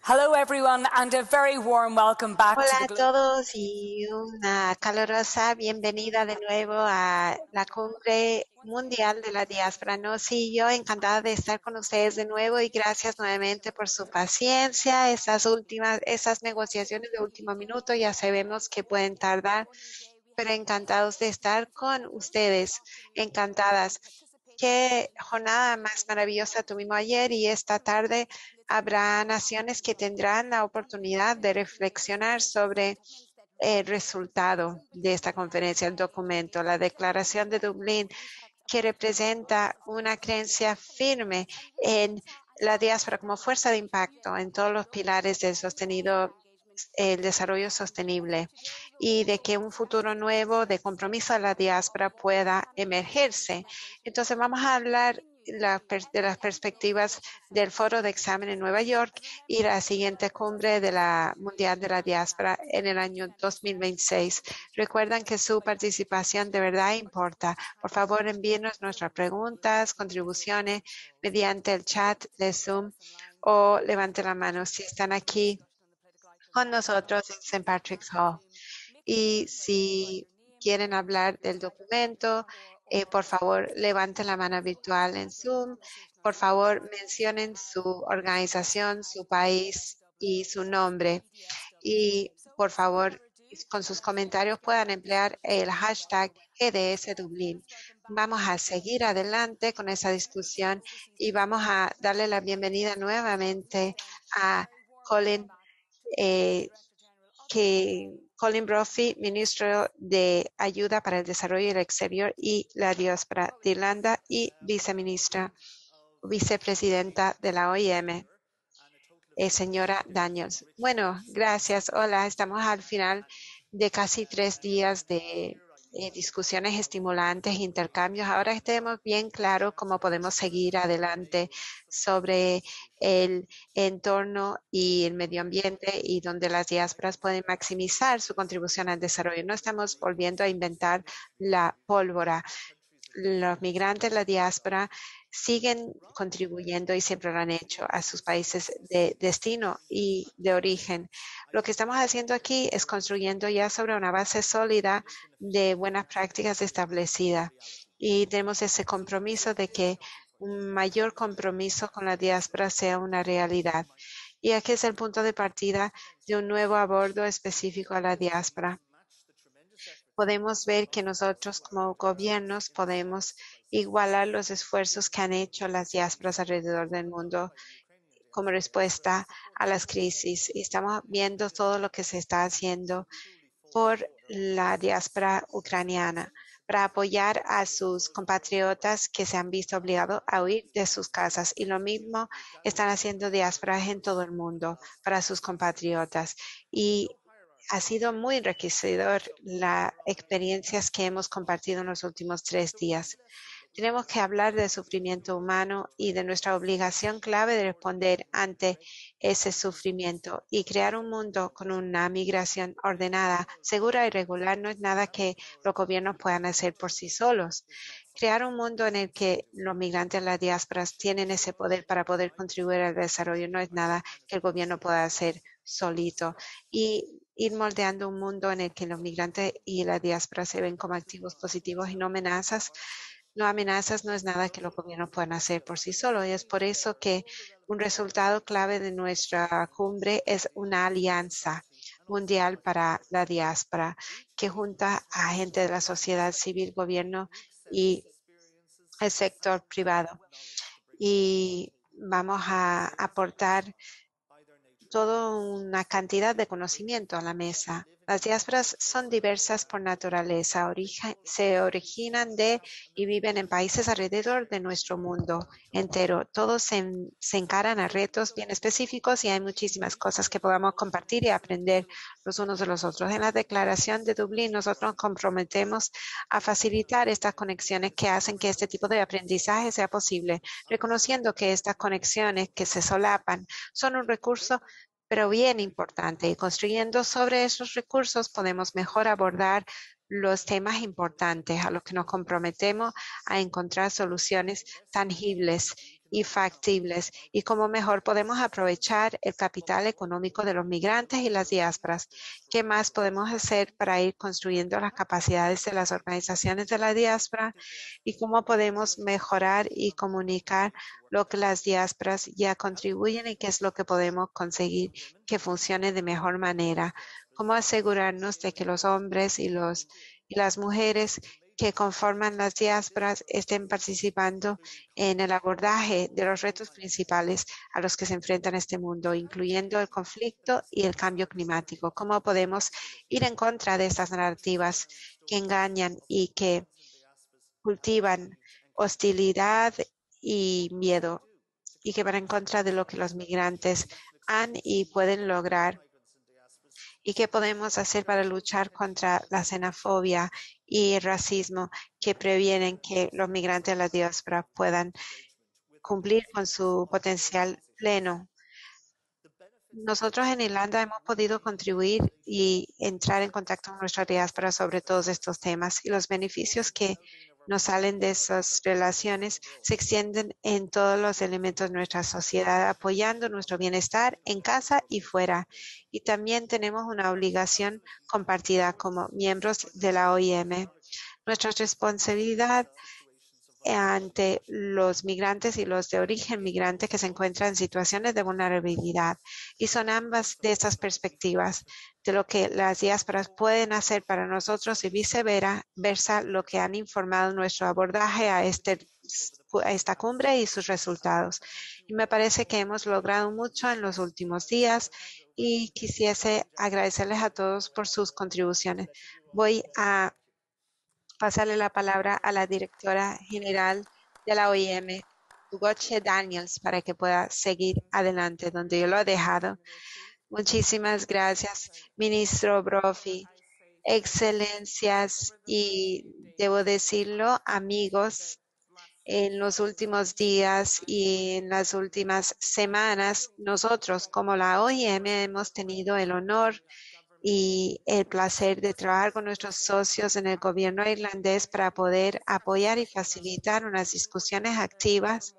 Hello everyone and a very warm welcome back to Hola the a todos y una calurosa bienvenida de nuevo a la Cumbre Mundial de la Diáspora. No, sí, yo encantada de estar con ustedes de nuevo y gracias nuevamente por su paciencia. Esas negociaciones de último minuto ya sabemos que pueden tardar, pero encantados de estar con ustedes, encantadas. Qué jornada más maravillosa tuvimos ayer y esta tarde habrá naciones que tendrán la oportunidad de reflexionar sobre el resultado de esta conferencia, el documento, la Declaración de Dublín, que representa una creencia firme en la diáspora como fuerza de impacto en todos los pilares del el desarrollo sostenible y de que un futuro nuevo de compromiso de la diáspora pueda emergerse. Entonces vamos a hablar de las perspectivas del Foro de Examen en Nueva York y la siguiente cumbre de la Mundial de la Diáspora en el año 2026. Recuerdan que su participación de verdad importa. Por favor, envíenos nuestras preguntas, contribuciones mediante el chat de Zoom o levante la mano si están aquí con nosotros en St. Patrick's Hall. Y si quieren hablar del documento, por favor, levanten la mano virtual en Zoom. Por favor, mencionen su organización, su país y su nombre. Y por favor, con sus comentarios puedan emplear el hashtag GDS Dublín. Vamos a seguir adelante con esa discusión y vamos a darle la bienvenida nuevamente a Colin Colin Brophy, ministro de Ayuda para el Desarrollo y el Exterior y la Diáspora de Irlanda y vicepresidenta de la OIM, señora Daniels. Bueno, gracias. Hola, estamos al final de casi 3 días de discusiones estimulantes, intercambios. Ahora tenemos bien claro cómo podemos seguir adelante sobre el entorno y el medio ambiente y donde las diásporas pueden maximizar su contribución al desarrollo. No estamos volviendo a inventar la pólvora. Los migrantes, la diáspora, siguen contribuyendo y siempre lo han hecho a sus países de destino y de origen. Lo que estamos haciendo aquí es construyendo ya sobre una base sólida de buenas prácticas establecidas y tenemos ese compromiso de que un mayor compromiso con la diáspora sea una realidad. Y aquí es el punto de partida de un nuevo abordo específico a la diáspora. Podemos ver que nosotros como gobiernos podemos igualar los esfuerzos que han hecho las diásporas alrededor del mundo como respuesta a las crisis. Y estamos viendo todo lo que se está haciendo por la diáspora ucraniana para apoyar a sus compatriotas que se han visto obligados a huir de sus casas. Y lo mismo están haciendo diásporas en todo el mundo para sus compatriotas. Y ha sido muy enriquecedor las experiencias que hemos compartido en los últimos 3 días. Tenemos que hablar del sufrimiento humano y de nuestra obligación clave de responder ante ese sufrimiento y crear un mundo con una migración ordenada, segura y regular no es nada que los gobiernos puedan hacer por sí solos. Crear un mundo en el que los migrantes, las diásporas tienen ese poder para poder contribuir al desarrollo no es nada que el gobierno pueda hacer solito. Y ir moldeando un mundo en el que los migrantes y la diáspora se ven como activos positivos y no amenazas. No amenazas no es nada que los gobiernos puedan hacer por sí solos y es por eso que un resultado clave de nuestra cumbre es una alianza mundial para la diáspora que junta a gente de la sociedad civil, gobierno y el sector privado. Y vamos a aportar toda una cantidad de conocimiento a la mesa. Las diásporas son diversas por naturaleza, se originan de y viven en países alrededor de nuestro mundo entero. Todos se encaran a retos bien específicos y hay muchísimas cosas que podamos compartir y aprender los unos de los otros. En la Declaración de Dublín nosotros nos comprometemos a facilitar estas conexiones que hacen que este tipo de aprendizaje sea posible, reconociendo que estas conexiones que se solapan son un recurso pero bien importante. Y construyendo sobre esos recursos podemos mejor abordar los temas importantes a los que nos comprometemos a encontrar soluciones tangibles y factibles y cómo mejor podemos aprovechar el capital económico de los migrantes y las diásporas. ¿Qué más podemos hacer para ir construyendo las capacidades de las organizaciones de la diáspora y cómo podemos mejorar y comunicar lo que las diásporas ya contribuyen y qué es lo que podemos conseguir que funcione de mejor manera? ¿Cómo asegurarnos de que los hombres y las mujeres que conforman las diásporas estén participando en el abordaje de los retos principales a los que se enfrenta este mundo, incluyendo el conflicto y el cambio climático? ¿Cómo podemos ir en contra de estas narrativas que engañan y que cultivan hostilidad y miedo y que van en contra de lo que los migrantes han y pueden lograr? ¿Y qué podemos hacer para luchar contra la xenofobia y el racismo que previenen que los migrantes de la diáspora puedan cumplir con su potencial pleno? Nosotros en Irlanda hemos podido contribuir y entrar en contacto con nuestra diáspora sobre todos estos temas, y los beneficios que nos salen de esas relaciones se extienden en todos los elementos de nuestra sociedad, apoyando nuestro bienestar en casa y fuera. Y también tenemos una obligación compartida como miembros de la OIM. Nuestra responsabilidad ante los migrantes y los de origen migrante que se encuentran en situaciones de vulnerabilidad. Y son ambas de estas perspectivas de lo que las diásporas pueden hacer para nosotros y viceversa lo que han informado nuestro abordaje a esta cumbre y sus resultados. Y me parece que hemos logrado mucho en los últimos días y quisiese agradecerles a todos por sus contribuciones. Voy a pasarle la palabra a la directora general de la OIM, Ugoche Daniels, para que pueda seguir adelante donde yo lo he dejado. Muchísimas gracias, ministro Brophy. Excelencias y, debo decirlo, amigos, en los últimos días y en las últimas semanas, nosotros como la OIM hemos tenido el honor y el placer de trabajar con nuestros socios en el gobierno irlandés para poder apoyar y facilitar unas discusiones activas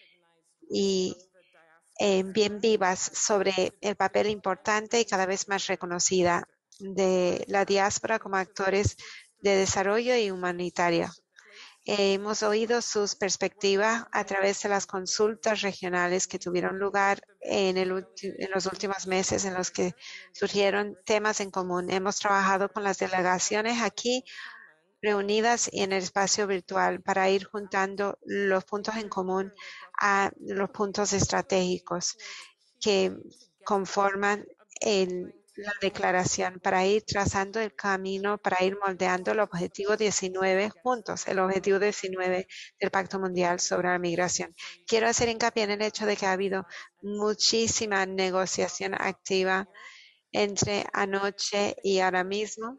y bien vivas sobre el papel importante y cada vez más reconocida de la diáspora como actores de desarrollo y humanitario. Hemos oído sus perspectivas a través de las consultas regionales que tuvieron lugar en los últimos meses, en los que surgieron temas en común. Hemos trabajado con las delegaciones aquí reunidas y en el espacio virtual para ir juntando los puntos en común a los puntos estratégicos que conforman la declaración, para ir trazando el camino, para ir moldeando el objetivo 19 juntos, el objetivo 19 del Pacto Mundial sobre la Migración. Quiero hacer hincapié en el hecho de que ha habido muchísima negociación activa entre anoche y ahora mismo,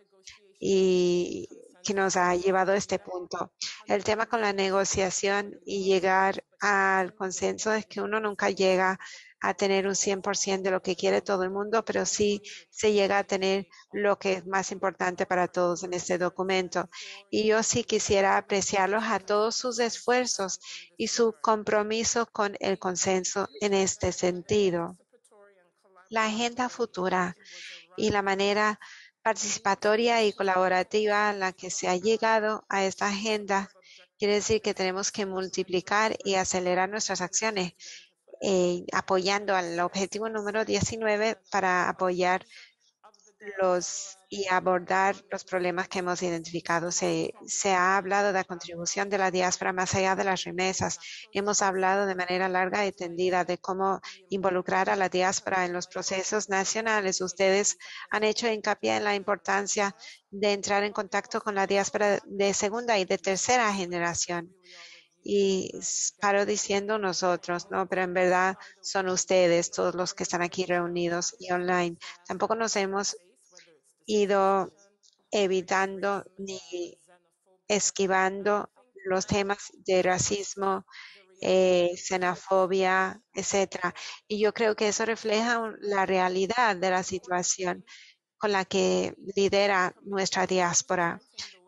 y que nos ha llevado a este punto. El tema con la negociación y llegar al consenso es que uno nunca llega a tener un 100% de lo que quiere todo el mundo, pero sí se llega a tener lo que es más importante para todos en este documento. Y yo sí quisiera apreciarlos a todos sus esfuerzos y su compromiso con el consenso en este sentido. La agenda futura y la manera participatoria y colaborativa en la que se ha llegado a esta agenda quiere decir que tenemos que multiplicar y acelerar nuestras acciones, apoyando al objetivo número 19 para apoyar y abordar los problemas que hemos identificado. Se ha hablado de la contribución de la diáspora más allá de las remesas. Hemos hablado de manera larga y tendida de cómo involucrar a la diáspora en los procesos nacionales. Ustedes han hecho hincapié en la importancia de entrar en contacto con la diáspora de segunda y de tercera generación. Y paro diciendo nosotros, ¿no? Pero en verdad son ustedes, todos los que están aquí reunidos y online. Tampoco nos hemos ido evitando ni esquivando los temas de racismo, xenofobia, etcétera. Y yo creo que eso refleja la realidad de la situación con la que lidera nuestra diáspora.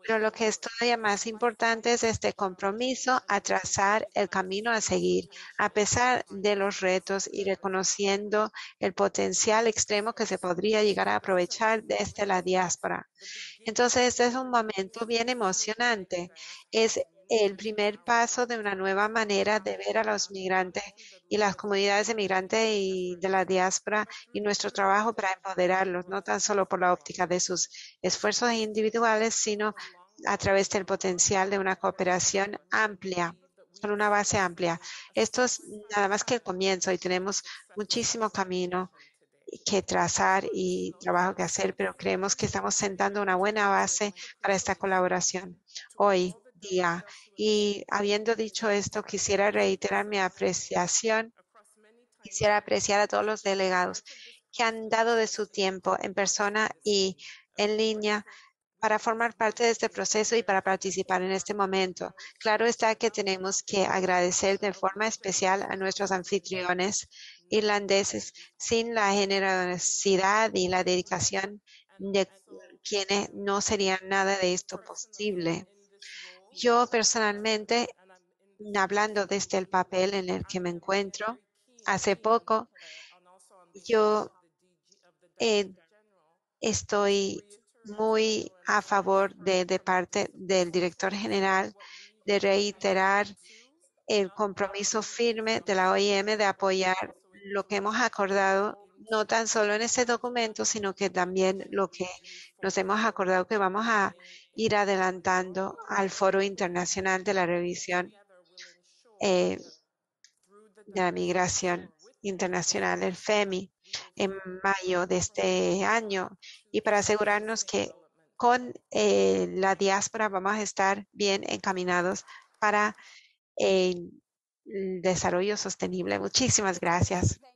Pero lo que es todavía más importante es este compromiso a trazar el camino a seguir, a pesar de los retos y reconociendo el potencial extremo que se podría llegar a aprovechar desde la diáspora. Entonces, este es un momento bien emocionante. Es el primer paso de una nueva manera de ver a los migrantes y las comunidades de migrantes y de la diáspora y nuestro trabajo para empoderarlos, no tan solo por la óptica de sus esfuerzos individuales, sino a través del potencial de una cooperación amplia, con una base amplia. Esto es nada más que el comienzo y tenemos muchísimo camino que trazar y trabajo que hacer, pero creemos que estamos sentando una buena base para esta colaboración hoy día. Y habiendo dicho esto, quisiera reiterar mi apreciación, quisiera apreciar a todos los delegados que han dado de su tiempo en persona y en línea para formar parte de este proceso y para participar en este momento. Claro está que tenemos que agradecer de forma especial a nuestros anfitriones irlandeses. Sin la generosidad y la dedicación de quienes no sería nada de esto posible. Yo personalmente, hablando desde el papel en el que me encuentro, hace poco yo estoy muy a favor de parte del director general de reiterar el compromiso firme de la OIM de apoyar lo que hemos acordado, no tan solo en ese documento, sino que también lo que nos hemos acordado que vamos a ir adelantando al Foro Internacional de la Revisión eh, de la Migración Internacional, el FEMI, en mayo de este año, y para asegurarnos que con la diáspora vamos a estar bien encaminados para el desarrollo sostenible. Muchísimas gracias.